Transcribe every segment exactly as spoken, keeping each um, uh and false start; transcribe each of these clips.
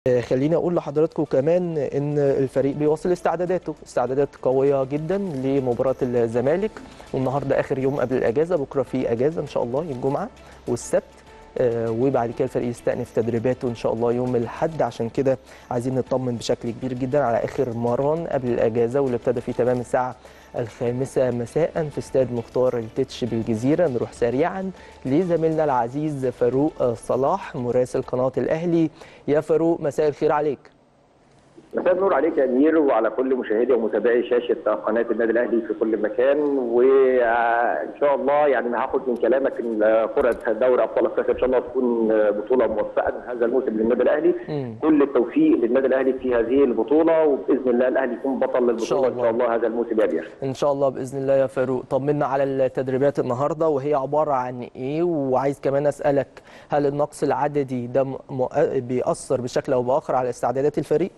خليني اقول لحضراتكم كمان ان الفريق بيواصل استعداداته استعدادات قويه جدا لمباراه الزمالك، والنهارده اخر يوم قبل الاجازه، بكره في اجازه ان شاء الله يوم الجمعه والسبت، آه وبعد كده الفريق يستأنف تدريباته ان شاء الله يوم الاحد. عشان كده عايزين نطمن بشكل كبير جدا على اخر مران قبل الاجازه واللي ابتدى في تمام الساعه الخامسة مساء في استاد مختار التتش بالجزيرة. نروح سريعا لزميلنا العزيز فاروق صلاح مراسل قناة الأهلي. يا فاروق مساء الخير عليك. مساء النور عليك يا امير وعلى كل مشاهدي ومتابعي شاشه قناه النادي الاهلي في كل مكان، وان شاء الله يعني هاخد من كلامك ان فرصه دوري ابطال افريقيا ان شاء الله تكون بطوله موفقه هذا الموسم للنادي الاهلي. م. كل التوفيق للنادي الاهلي في هذه البطوله، وباذن الله الاهلي يكون بطل للبطوله ان شاء الله هذا الموسم يا امير. ان شاء الله باذن الله يا فاروق. طمنا على التدريبات النهارده وهي عباره عن ايه، وعايز كمان اسالك هل النقص العددي ده بيأثر بشكل او باخر على استعدادات الفريق؟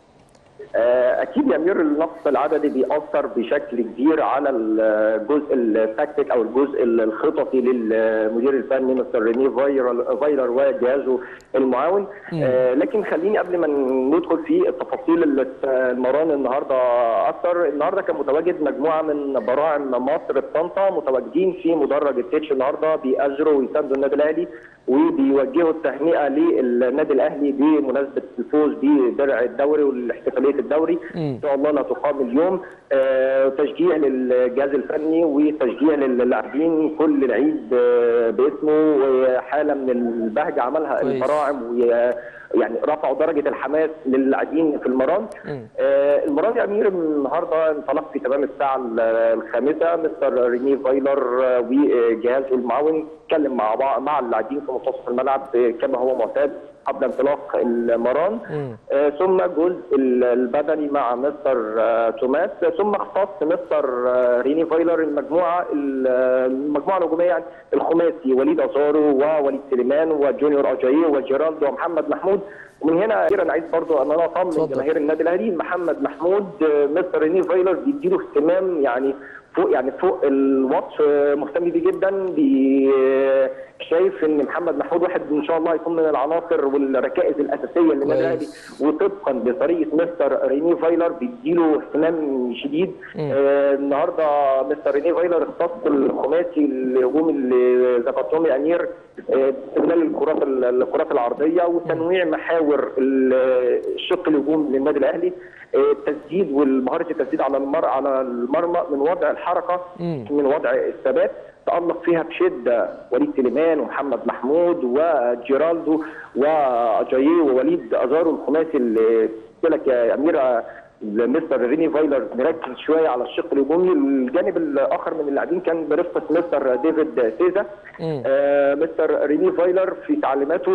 اكيد يا امير النقص العددي بيأثر بشكل كبير على الجزء التكتيك او الجزء الخططي للمدير الفني مستر ريني فايلر وجهازه المعاون. آه لكن خليني قبل ما ندخل في التفاصيل المران النهارده اكثر، النهارده كان متواجد مجموعه من براعم مصر بطنطا متواجدين في مدرج التتش النهارده بيأجروا ويساندوا النادي الاهلي وبيوجهوا التهنئه للنادي الاهلي بمناسبه الفوز بدرع الدوري والاحتفاليه الدوري. م. ان شاء الله لا تقام اليوم. آه تشجيع للجهاز الفني وتشجيع للاعبين، كل العيد آه باسمه، وحاله من البهجه عملها البراعم، ويعني رفعوا درجه الحماس للاعبين في المران. آه المران يا امير النهارده انطلق في تمام الساعه الخامسه، مستر ريني فايلر وجهازه المعاون اتكلم مع بعض مع اللاعبين في منتصف الملعب كما هو معتاد قبل انطلاق المران. آه ثم الجزء البدني مع مستر آه توماس، ثم اختص مستر آه ريني فايلر المجموعه المجموعه الهجوميه، يعني الخماسي وليد ازارو ووليد سليمان وجونيور اجاييه وجيرالدو ومحمد محمود. ومن هنا انا عايز برضو ان انا اطمن جماهير النادي الاهلي، محمد محمود آه مستر ريني فايلر بيديله اهتمام يعني فوق يعني فوق الوصف، مهتم بيه جدا. شايف ان محمد محمود واحد ان شاء الله هيكون من العناصر والركائز الاساسيه للنادي الاهلي، وطبقا لطريقه مستر ريني فايلر بيديله اهتمام شديد. آه النهارده مستر ريني فايلر اختص الخماسي الهجوم اللي ذكرتهم يا امير، استغلال آه الكرات الكرات العرضيه وتنويع محاور الشق الهجوم للنادي الاهلي، التسديد والمهاره التسديد على المر على المرمى من وضع الحركه، م. من وضع الثبات، تألق فيها بشده وليد سليمان ومحمد محمود وجيرالدو واجاييه ووليد ازارو الخماسي اللي قلت لك يا اميره. مستر ريني فايلر مركز شويه على الشق الهجومي. الجانب الاخر من اللاعبين كان برفقه مستر ديفيد سيزا. آه مستر ريني فايلر في تعليماته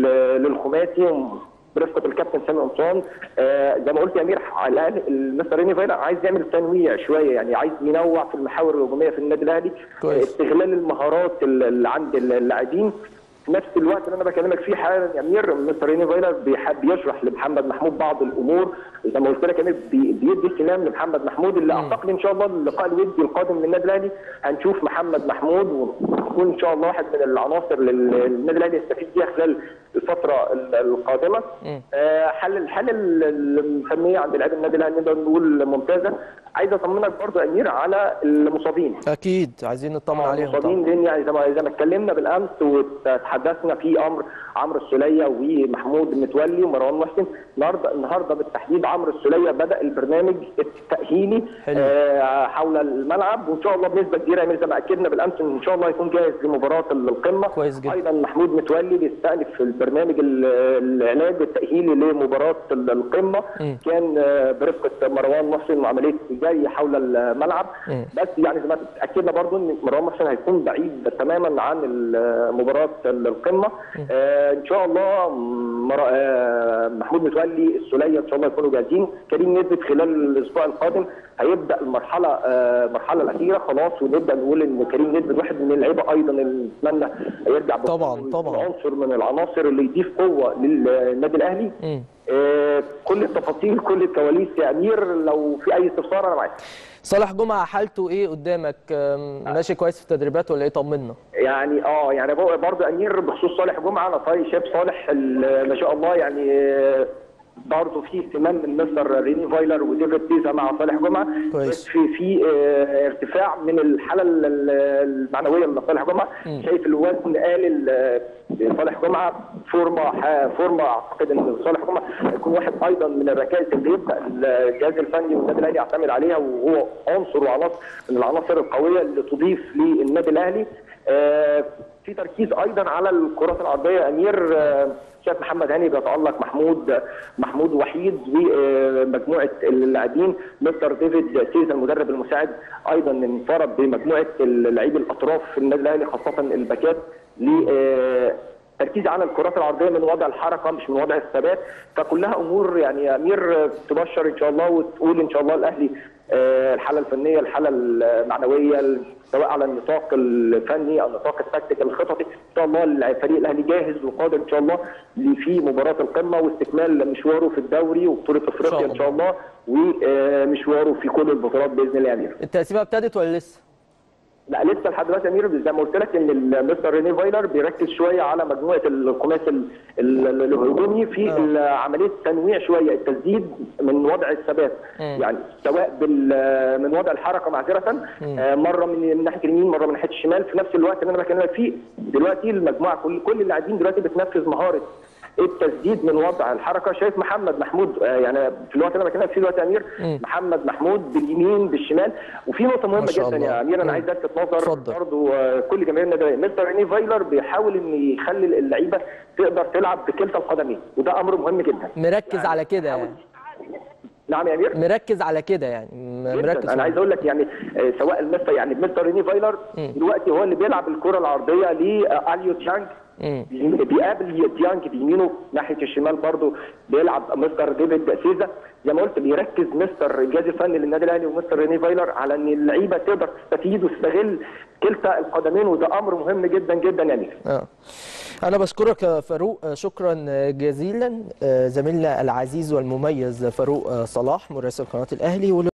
للخماسي برفقه الكابتن سامي قمصان، آه زي ما قلت يا امير على الاقل مستر ريني فايلر عايز يعمل تنويع شويه، يعني عايز ينوع في المحاور الهجوميه في النادي الاهلي، آه استغلال المهارات اللي عند اللاعبين. في نفس الوقت اللي انا بكلمك فيه حالا يا امير مستر ريني فايلر بيحب يشرح لمحمد محمود بعض الامور، زي ما قلت لك يا امير بيدي اهتمام لمحمد محمود، اللي اعتقد ان شاء الله اللقاء الودي القادم من النادي الاهلي هنشوف محمد محمود ويكون ان شاء الله واحد من العناصر اللي النادي الاهلي يستفيد بيها خلال الفتره القادمه. آه حل الحل الفنيه عند لاعبي النادي الاهلي نقدر نقول ممتازه. عايز اطمنك برضه يا امير على المصابين. اكيد عايزين نطمن عليهم المصابين، لان يعني زي ما زي ما اتكلمنا بالامس وتحدثنا في امر عمرو السوليه ومحمود متولي ومروان محسن. النهارده النهارده بالتحديد عمرو السوليه بدا البرنامج التاهيلي آه حول الملعب، وان شاء الله بنسبه كبيره زي ما اكدنا بالامس ان شاء الله هيكون جاهز لمباراه القمه. كويس جدا. ايضا محمود متولي بيستأنف في البرنامج العلاج التاهيلي لمباراه القمه، م. كان برفقه مروان محسن وعمليه جري حول الملعب. م. بس يعني زي ما اكدنا برضو ان مروان محسن هيكون بعيد تماما عن مباراه القمه. آه ان شاء الله آه محمود متولي السوليه ان شاء الله يكونوا جاهزين. كريم نيدفيد خلال الاسبوع القادم هيبدا المرحله آه المرحله الاخيره خلاص، ونبدا نقول ان كريم نيدفيد واحد من اللعيبه ايضا اللي نتمنى يرجع طبعا طبعا عنصر من العناصر اللي يضيف قوه للنادي الاهلي. آه كل التفاصيل كل الكواليس يا امير، لو في اي استفسار انا معاك. صالح جمعه حالته ايه قدامك؟ ماشي كويس في التدريبات ولا ايه؟ طمنا. يعني اه يعني برضه امير بخصوص صالح جمعه، انا طيب شايف صالح ما شاء الله يعني برضه في اهتمام من مستر ريني فايلر وديفيد سيزا مع صالح جمعه. كويس. بس في في اه ارتفاع من الحاله المعنويه لصالح جمعه. م. شايف الوزن قال صالح جمعه فورمه فورمه اعتقد ان صالح جمعه يكون واحد ايضا من الركائز اللي يبدا الجهاز الفني والنادي الاهلي يعتمد عليها، وهو عنصر وعناصر من العناصر القويه اللي تضيف للنادي الاهلي. آه في تركيز ايضا على الكرات العرضيه امير. آه شايف محمد هاني بيتالق، محمود محمود وحيد ومجموعه اللاعبين. مستر ديفيد سيزا المدرب المساعد ايضا انفرد بمجموعه اللاعبين الاطراف في النادي الاهلي خاصه الباكات لتركيز على الكرات العرضيه من وضع الحركه مش من وضع الثبات. فكلها امور يعني يا امير تبشر ان شاء الله وتقول ان شاء الله الاهلي الحاله الفنيه الحاله المعنويه سواء على النطاق الفني او النطاق التكتيكي الخططي ان شاء الله الفريق الاهلي جاهز وقادر ان شاء الله في مباراه القمه واستكمال مشواره في الدوري وبطوله افريقيا ان شاء الله ومشواره في كل البطولات باذن الله يا امير. التقسيمه ابتدت ولا لسه؟ لا لسه لحد دلوقتي يا امير. زي ما قلت لك ان مستر ريني فايلر بيركز شويه على مجموعه الخماس الهجومي في أوه. عمليه تنويع شويه التسديد من وضع الثبات يعني سواء من وضع الحركه معذره مره من ناحيه اليمين مره من ناحيه الشمال. في نفس الوقت اللي انا بكلمك فيه دلوقتي المجموعه كل كل اللاعبين دلوقتي بتنفذ مهاره التسديد من وضع الحركه. شايف محمد محمود يعني في الوقت اللي انا بكلمك فيه دلوقتي يا امير مم. محمد محمود باليمين بالشمال. وفي نقطه مهمه جدا يا امير انا عايز الفت نظر برضه كل جماهير النادي الاهلي. مستر ريني فايلر بيحاول ان يخلي اللعيبه تقدر تلعب بكلتا القدمين وده امر مهم جدا. مركز يعني على كده يعني. نعم يا امير. مركز على كده يعني مركز. انا عايز اقول لك يعني سواء المستر يعني مستر ريني فايلر مم. دلوقتي هو اللي بيلعب الكره العرضيه لاليو ديانج بيقابل ديانج بيمينه ناحيه الشمال برضه بيلعب مستر ديفيد سيزا. زي ما قلت بيركز مستر الجهاز الفني للنادي الاهلي ومستر ريني فايلر على ان اللعيبه تقدر تستفيد وتستغل كلتا القدمين وده امر مهم جدا جدا يا امير. اه انا بشكرك يا فاروق شكرا جزيلا زميلنا العزيز والمميز فاروق صلاح مراسل قناه الاهلي.